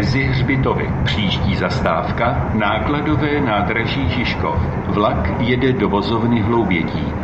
Mezi hřbitovy. Příští zastávka nákladové nádraží Žižkov. Vlak jede do vozovny Hloubětín.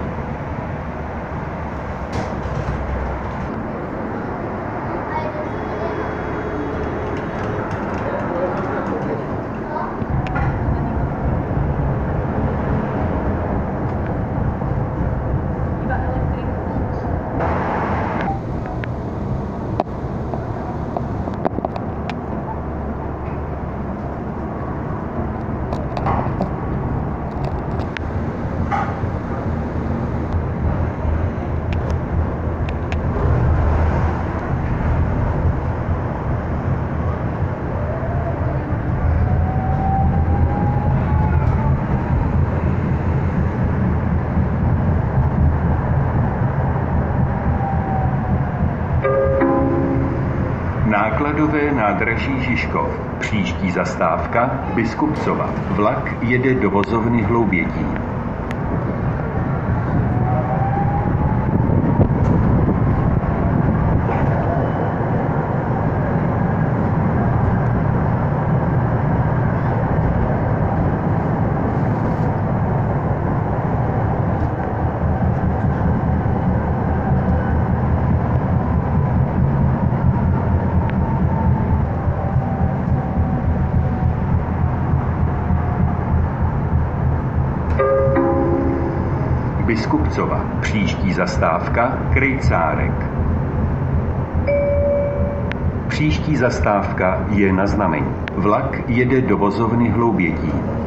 Nákladové nádraží Žižkov. Příští zastávka Biskupcova. Vlak jede do vozovny Hloubětín. Biskupcova. Příští zastávka Krejcárek. Příští zastávka je na Znamení. Vlak jede do vozovny Hloubětín.